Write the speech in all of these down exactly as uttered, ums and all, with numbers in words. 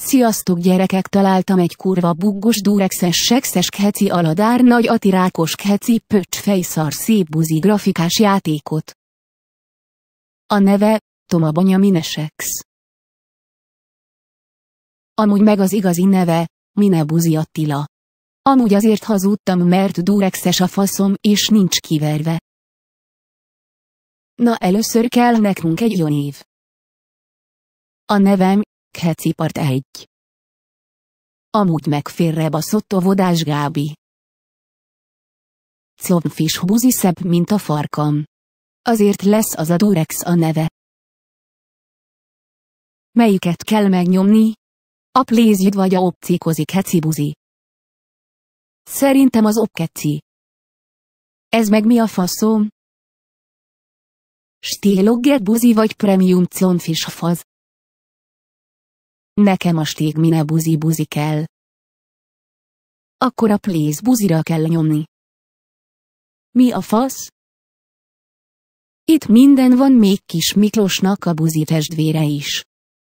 Sziasztok gyerekek, találtam egy kurva buggos durexes sexes keci aladár nagy atirákos keci pöcs fejszar szép buzi grafikás játékot. A neve, Toma Banya Minesex. Amúgy meg az igazi neve, Mine Buzi Attila. Amúgy azért hazudtam, mert durexes a faszom és nincs kiverve. Na először kell nekünk egy jó név. A nevem, Kecipart egy. Amúgy meg félrebaszott óvodás Gábi. Combfis buzi szebb, mint a farkam. Azért lesz az a durex a neve. Melyiket kell megnyomni? A plézjid vagy a opcikozi keci buzi? Szerintem az opkeci. Ez meg mi a faszom? Stílogget buzi vagy premium combfis faz? Nekem a stég Mine buzi buzi kell. Akkor a pléz buzira kell nyomni. Mi a fasz? Itt minden van, még kis Miklósnak a buzi testvére is.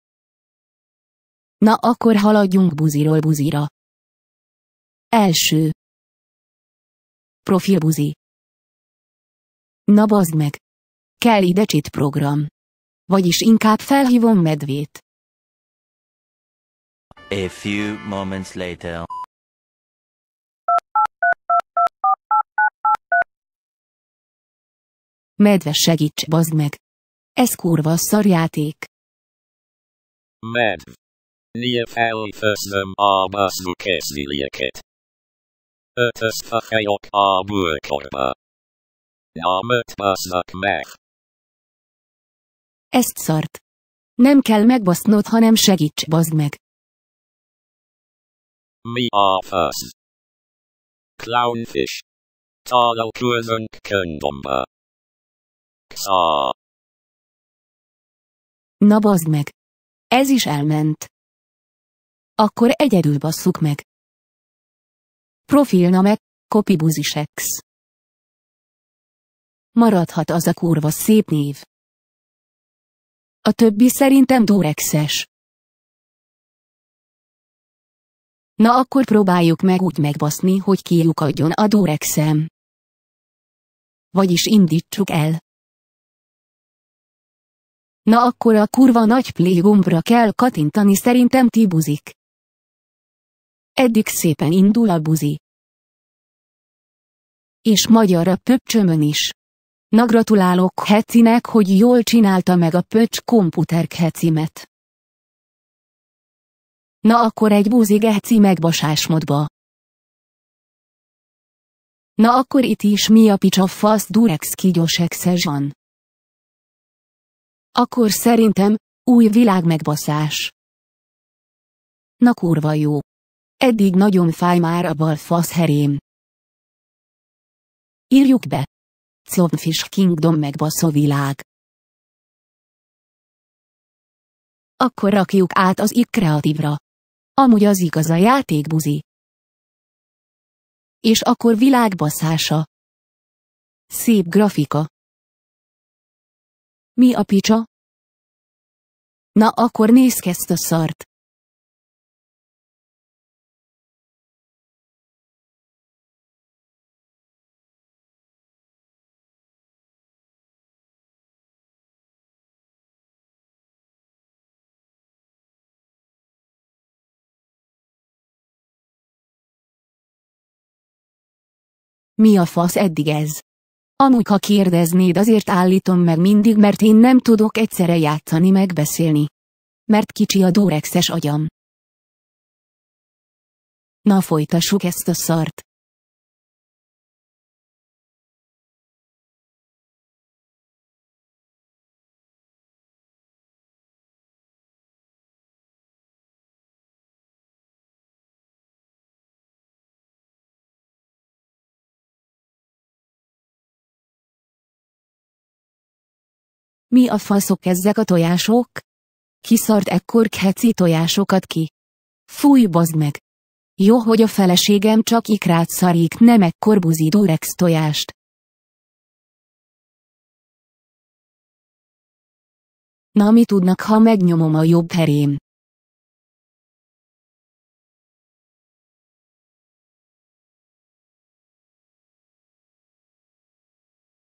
Na akkor haladjunk buziról buzira. Első. Profilbuzi. Na bazd meg. Kell ide cheat program. Vagyis inkább felhívom Medvét. A few moments later. Medve, segíts, bazd meg. Ez kurva szar játék. Medv. Nie felfeszem a bazukészüléket. Ötözfejok a burkolba. Nyomot basznak meg. Ezt szart. Nem kell megbasznod, hanem segíts, bazd meg. Mi a fasz? Clownfish. Találkozunk kondomba. Xa. Na bazd meg. Ez is elment. Akkor egyedül basszuk meg. Profilname, Kopi Buzisex. Maradhat az a kurva szép név. A többi szerintem durexes. Na akkor próbáljuk meg úgy megbaszni, hogy kiukadjon a durexem. Vagyis indítsuk el. Na akkor a kurva nagy play gombra kell kattintani, szerintem ti buzik. Eddig szépen indul a buzi. És magyar a pöpcsömön is. Na gratulálok Hecinek, hogy jól csinálta meg a pöcs komputer Hecimet. Na akkor egy buzi geci megbasásmodba. Na akkor itt is mi a picsa fasz durex kigyosexezsan. Akkor szerintem, új világ megbaszás. Na kurva jó. Eddig nagyon fáj már a bal fasz herém. Írjuk be. Combfish Kingdom megbaszó világ. Akkor rakjuk át az i-kreatívra. Amúgy az igaz a játék buzi. És akkor világbaszása. Szép grafika. Mi a picsa? Na akkor nézd ezt a szart. Mi a fasz eddig ez? Amúgy ha kérdeznéd, azért állítom meg mindig, mert én nem tudok egyszerre játszani meg beszélni. Mert kicsi a durexes agyam. Na folytassuk ezt a szart. Mi a faszok ezek a tojások? Kiszart ekkor keci tojásokat ki? Fúj, bazd meg! Jó, hogy a feleségem csak ikrát szarik, nem ekkor buzi durex tojást. Na mi tudnak, ha megnyomom a jobb herém?